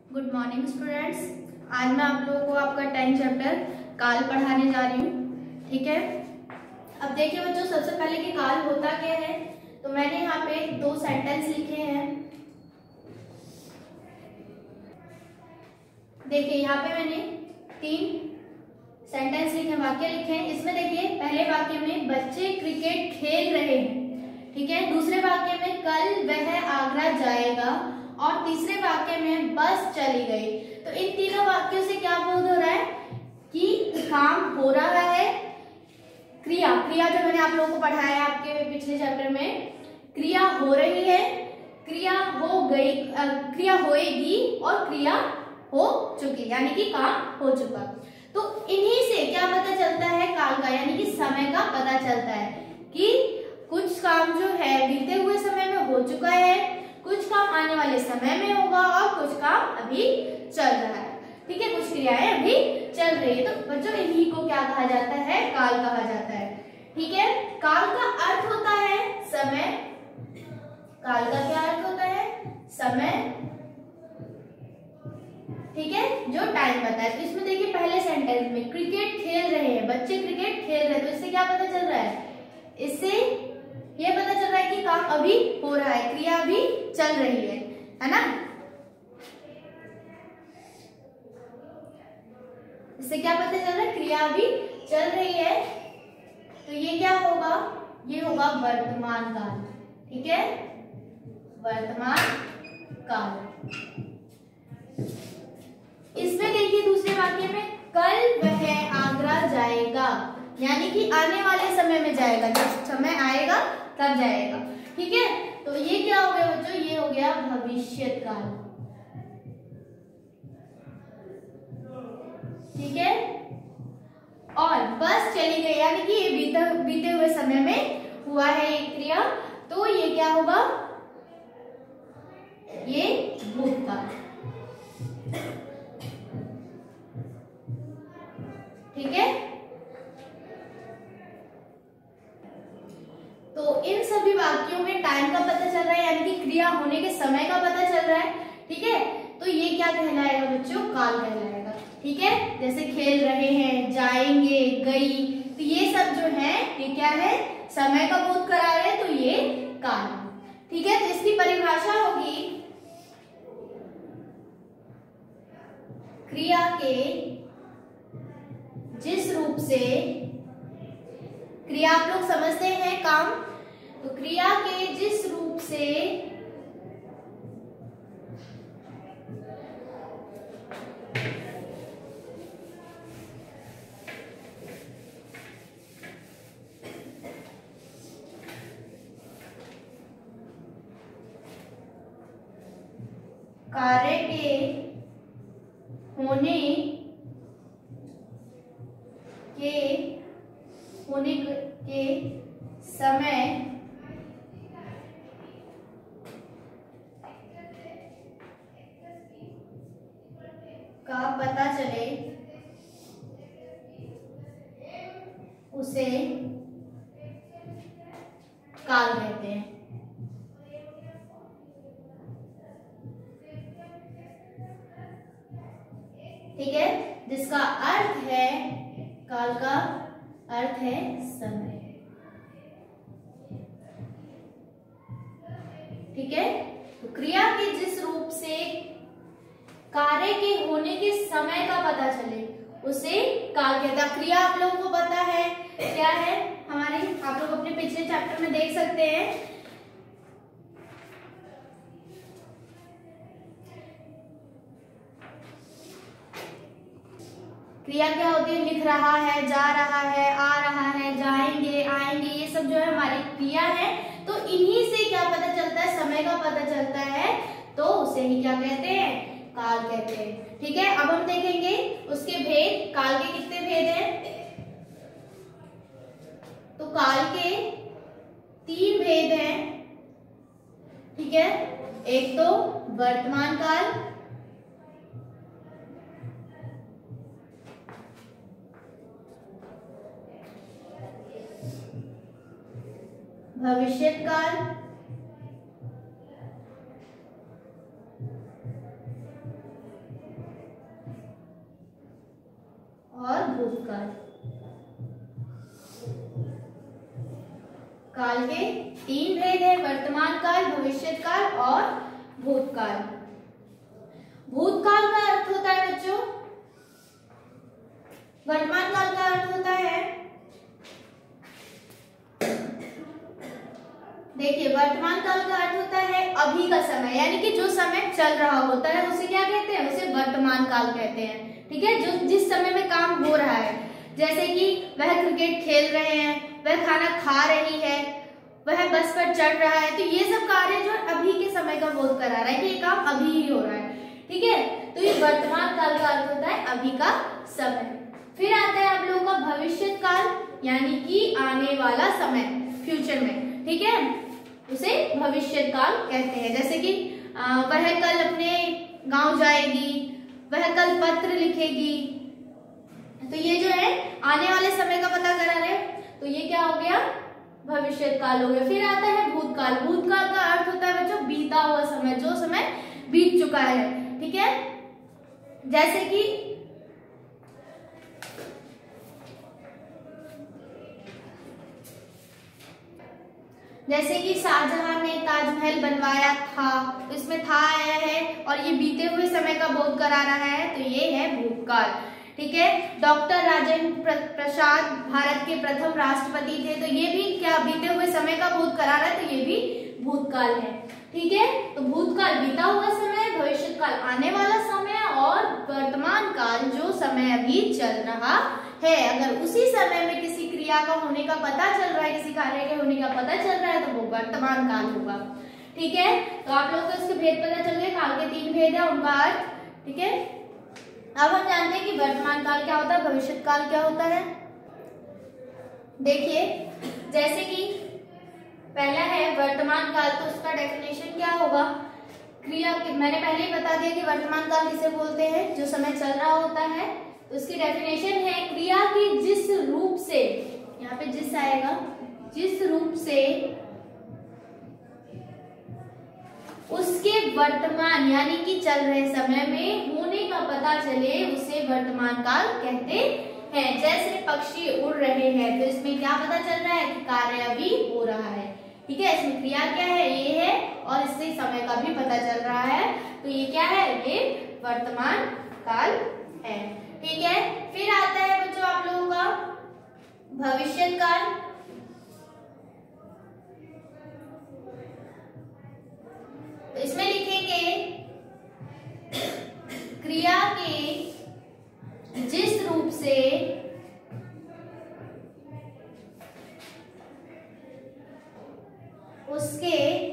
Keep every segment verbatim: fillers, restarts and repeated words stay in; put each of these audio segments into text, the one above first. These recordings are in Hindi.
Good morning students. आज मैं आप लोगों को आपका टेंथ चैप्टर काल पढ़ाने जा रही हूँ। ठीक है, अब देखिए बच्चों, सबसे पहले कि काल होता क्या है। तो मैंने यहाँ पे दो सेंटेंस लिखे हैं। देखिए यहाँ पे मैंने तीन सेंटेंस लिखे, वाक्य लिखे हैं। इसमें देखिए पहले वाक्य में बच्चे क्रिकेट खेल रहे हैं, ठीक है। दूसरे वाक्य में कल वह आगरा जाएगा और तीसरे वाक्य में बस चली गई। तो इन तीनों वाक्यों से क्या बोध हो रहा है कि काम हो रहा है। क्रिया क्रिया जो मैंने आप लोगों को पढ़ाया है आपके पिछले चैप्टर में, क्रिया हो रही है, क्रिया हो गई, क्रिया होएगी और क्रिया हो चुकी, यानी कि काम हो चुका। तो इन्हीं से क्या पता चलता है काल का, यानी कि समय का पता चलता है कि कुछ काम जो है बीते हुए समय में हो चुका है, कुछ काम आने वाले समय में होगा और कुछ काम अभी चल रहा है। ठीक है, कुछ क्रियाएं अभी चल रही है। तो बच्चों इन्हीं को क्या कहा जाता है, काल कहा जाता है। ठीक है, काल का अर्थ होता है समय। काल का क्या अर्थ होता है, समय। ठीक है, जो टाइम बताता है। तो इसमें देखिए पहले सेंटेंस में क्रिकेट खेल रहे हैं, बच्चे क्रिकेट खेल रहे हैं। तो इससे क्या पता चल रहा है, इससे ये पता चल रहा है कि काम अभी हो रहा है, क्रिया अभी चल रही है, है ना। इससे क्या पता चल रहा है, क्रिया अभी चल रही है। तो ये क्या होगा, ये होगा वर्तमान काल। ठीक है, वर्तमान काल। इसमें देखिए दूसरे वाक्य में कल वह आगरा जाएगा, यानी कि आने वाले समय में जाएगा, जब समय आएगा तब जाएगा। ठीक है, तो ये क्या हो गया बच्चों, ये हो गया भविष्यत काल। ठीक है, और बस चली गई, यानी कि ये बीते बीते हुए समय में हुआ है एक क्रिया। तो ये क्या होगा, ये भूतकाल। ठीक है, तो इन सभी वाक्यों में टाइम का पता चल रहा है, यानी कि क्रिया होने के समय का पता चल रहा है। ठीक है, तो ये क्या कहलाएगा बच्चों, काल कहलाएगा। ठीक है, जैसे खेल रहे हैं, जाएंगे, गई, तो ये सब जो है ये क्या है, समय का बोध करा रहे हैं, तो ये काल। ठीक है, तो इसकी परिभाषा होगी क्रिया के जिस रूप से, क्रिया आप लोग समझते हैं काम, तो क्रिया के जिस रूप से कार्य के होने के होने के समय का पता चले, उसे काल कहते हैं। ठीक है, जिसका अर्थ है, काल का अर्थ है समय। ठीक है, तो क्रिया के जिस रूप से कार्य के होने के समय का पता चले, उसे काल कहता है। क्रिया आप लोगों को पता है क्या है हमारे, आप लोग अपने पिछले चैप्टर में देख सकते हैं। क्रिया क्या होती है, लिख रहा है, जा रहा है, आ रहा है, जाएंगे, आएंगे, ये सब जो है हमारी क्रिया है। तो इन्हीं से क्या पता चलता है, समय का पता चलता है, तो उसे ही क्या कहते हैं, काल कहते हैं। ठीक है, अब हम देखेंगे उसके भेद। काल के कितने भेद हैं, तो काल के तीन भेद हैं। ठीक है, एक तो वर्तमान काल, भविष्यत काल भूतकाल। काल के तीन भेद है, वर्तमान काल, भविष्य काल और भूतकाल। भूतकाल का अर्थ होता है बच्चों, वर्तमान काल का अर्थ होता है, देखिए वर्तमान काल का अर्थ होता है अभी का समय, यानी कि जो समय चल रहा होता है उसे क्या कहते हैं, उसे वर्तमान काल कहते हैं। ठीक है, जो जिस समय में काम हो रहा है, जैसे कि वह क्रिकेट खेल रहे हैं, वह खाना खा रही है, वह बस पर चढ़ रहा है, तो ये सब कार्य जो अभी के समय का बोध करा रहा है कि ये काम अभी ही हो रहा है। ठीक है, तो ये वर्तमान काल का अर्थ होता है अभी का समय। फिर आता है आप लोगों का भविष्य काल, यानी कि आने वाला समय, फ्यूचर में। ठीक है, उसे भविष्य काल कहते हैं। जैसे कि आ, वह कल अपने गांव जाएगी, वह कल पत्र लिखेगी, तो ये जो है आने वाले समय का पता करा रहे, तो ये क्या हो गया, भविष्य काल हो गया। फिर आता है भूतकाल। भूतकाल का अर्थ होता है बच्चों बीता हुआ समय, जो समय बीत चुका है। ठीक है, जैसे कि जैसे कि शाहजहां ने ताजमहल बनवाया था, तो इसमें था आया है और ये बीते हुए समय का बोध करा रहा है, तो ये है भूतकाल। ठीक है, डॉक्टर राजेंद्र प्रसाद भारत के प्रथम राष्ट्रपति थे, तो ये भी क्या बीते हुए समय का बोध करा रहा है, तो ये भी भूतकाल है। ठीक है, तो भूतकाल बीता हुआ समय, भविष्य काल आने वाला समय और वर्तमान काल जो समय अभी चल रहा है। अगर उसी समय में किसी क्रिया का होने का पता चल रहा है, किसी कार्य के होने का पता चल रहा है, तो वो वर्तमान काल होगा। ठीक है, तो आप लोगों को इसके भेद पता चल गए, काल के तीन भेद है, उनका अर्थ। ठीक है, अब हम जानते हैं कि वर्तमान काल क्या होता है, भविष्य काल क्या होता है। देखिए, जैसे कि पहला है वर्तमान काल, तो उसका डेफिनेशन क्या होगा, क्रिया की, मैंने पहले ही बता दिया कि वर्तमान काल किसे बोलते हैं, जो समय चल रहा होता है। तो उसकी डेफिनेशन है क्रिया की जिस रूप से, यहाँ पे जिस आएगा, जिस रूप से उसके वर्तमान यानी कि चल रहे समय में होने का पता चले, उसे वर्तमान काल कहते हैं। जैसे पक्षी उड़ रहे हैं, तो इसमें क्या पता चल रहा है कि कार्य अभी हो रहा है। ठीक है, इसमें क्रिया क्या है, ये है, और इससे समय का भी पता चल रहा है, तो ये क्या है, ये वर्तमान काल है। ठीक है, फिर आता है बच्चों आप लोगों का भविष्य काल। तो इसमें लिखेंगे क्रिया के जिस रूप से उसके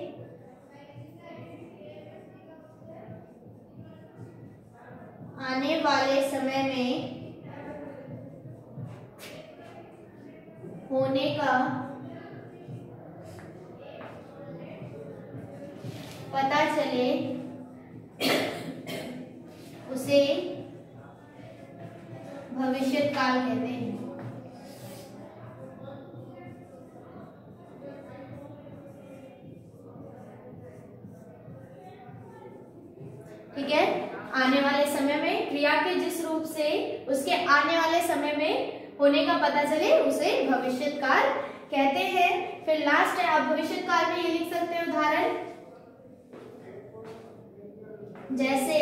आने वाले समय में होने का पता चले, उसे भविष्य काल कहते हैं। ठीक है, आने वाले समय में क्रिया के जिस रूप से उसके आने वाले समय में होने का पता चले, उसे भविष्य काल कहते हैं। फिर लास्ट है, आप भविष्य काल में ये लिख सकते हैं उदाहरण, जैसे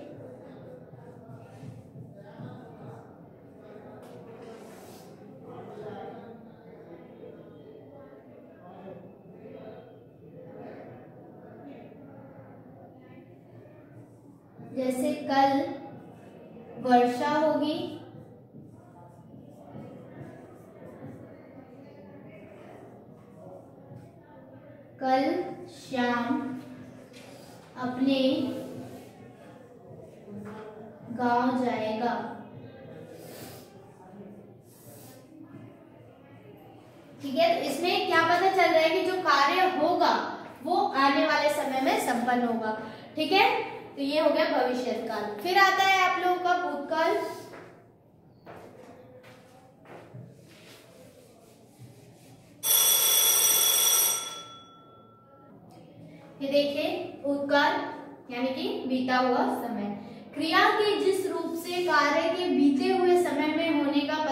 जैसे कल वर्षा होगी, कल श्याम अपने गांव जाएगा। ठीक है, तो इसमें क्या पता चल रहा है कि जो कार्य होगा वो आने वाले समय में संपन्न होगा। ठीक है, तो ये हो गया भविष्य काल। फिर आता है आप लोगों का भूतकाल। ये देखिए, भूतकाल यानी कि बीता हुआ समय, क्रिया के जिस रूप से कार्य के बीते हुए समय में होने का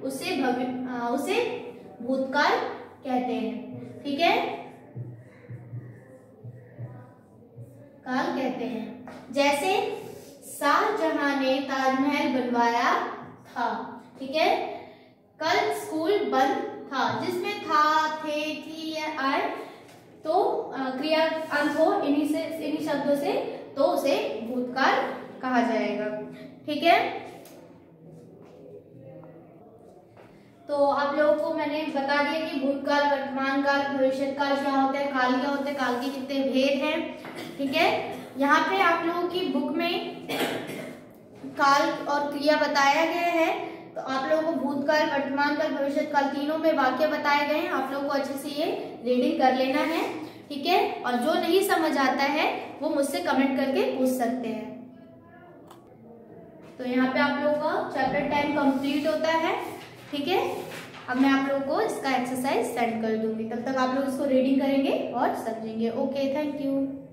उसे भवि उसे भूतकाल कहते हैं। ठीक है, काल कहते हैं। जैसे शाहजहां ने ताजमहल बनवाया था। ठीक है, कल स्कूल बंद था, जिसमें था, थे, थी या आए तो क्रिया अंत हो इन्हीं से इन्हीं शब्दों से, तो उसे भूतकाल कहा जाएगा। ठीक है, तो आप लोगों को मैंने बता दिया कि भूतकाल, वर्तमान काल, भविष्य काल क्या होता है, काल क्या होता है, काल के कितने भेद हैं। ठीक है, यहाँ पे आप लोगों की बुक में काल और क्रिया बताया गया है, तो आप लोगों को भूतकाल, वर्तमान काल, भविष्य काल तीनों में वाक्य बताए गए हैं। आप लोगों को अच्छे से ये रीडिंग कर लेना है। ठीक है, और जो नहीं समझ आता है वो मुझसे कमेंट करके पूछ सकते हैं। तो यहाँ पे आप लोगों का चैप्टर टेन कंप्लीट होता है। ठीक है, अब मैं आप लोगों को इसका एक्सरसाइज सेंड कर दूंगी, तब तक आप लोग इसको रीडिंग करेंगे और समझेंगे। Okay, thank you.